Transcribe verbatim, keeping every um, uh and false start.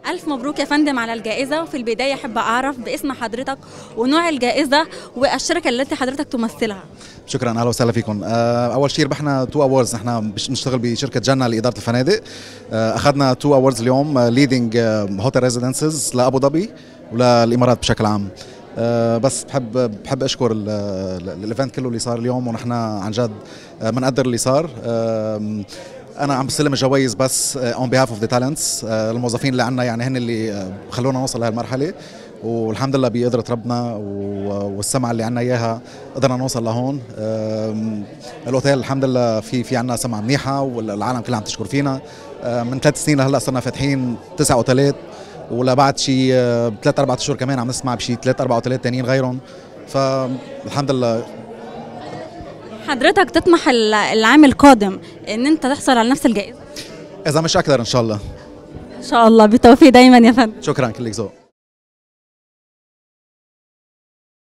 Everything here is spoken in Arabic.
ألف مبروك يا فندم على الجائزة. وفي البداية أحب أعرف باسم حضرتك ونوع الجائزة والشركة التي حضرتك تمثلها. شكرا، اهلا وسهلا فيكم. اول شيء ربحنا تو اووردز، نحن بنشتغل بشركه جنة لاداره الفنادق. اخذنا تو اووردز اليوم، ليدنج هوتيل ريزيدنسز لابو ظبي وللامارات بشكل عام. بس بحب بحب اشكر الايفنت كله اللي صار اليوم، ونحن عن جد بنقدر اللي صار. انا عم بستلم الجوائز بس اون بيهاف اوف ذا تالنتس، الموظفين اللي عندنا يعني هن اللي خلونا نوصل لهالمرحله، والحمد لله بقدرة ربنا والسمعة اللي عنا اياها قدرنا نوصل لهون. الاوتيل الحمد لله في في عنا سمعة منيحة والعالم كلها عم تشكر فينا. من ثلاث سنين لهلا صرنا فاتحين تسع اوتيلات، ولبعد شي ثلاث اربع اشهر كمان عم نسمع بشي ثلاث اربع اوتيلات ثانيين غيرهم، فالحمد لله. حضرتك تطمح العام القادم ان انت تحصل على نفس الجائزة؟ اذا مش اكثر ان شاء الله. ان شاء الله، بالتوفيق دايما يا فندم. شكرا، كلك ذوق.